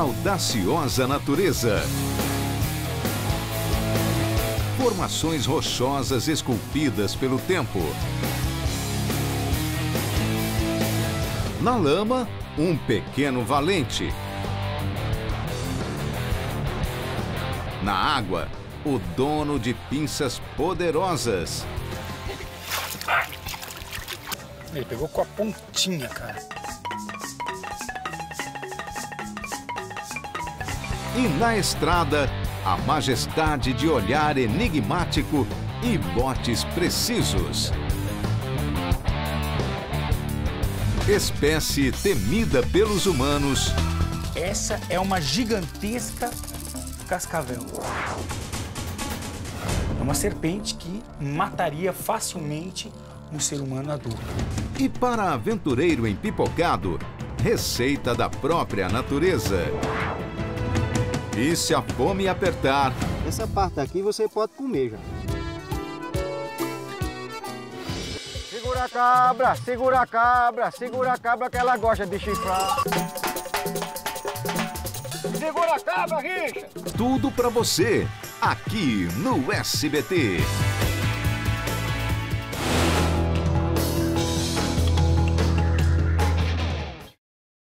audaciosa natureza. Formações rochosas esculpidas pelo tempo. Na lama, um pequeno valente. Na água, o dono de pinças poderosas. Ele pegou com a pontinha, cara. E na estrada, a majestade de olhar enigmático e botes precisos. Espécie temida pelos humanos. Essa é uma gigantesca cascavel. É uma serpente que mataria facilmente um ser humano adulto. E para aventureiro empipocado, receita da própria natureza. E se a fome apertar... Essa parte aqui você pode comer já. Segura a cabra, segura a cabra, segura a cabra que ela gosta de chifrar. Segura a cabra, Richa! Tudo pra você, aqui no SBT.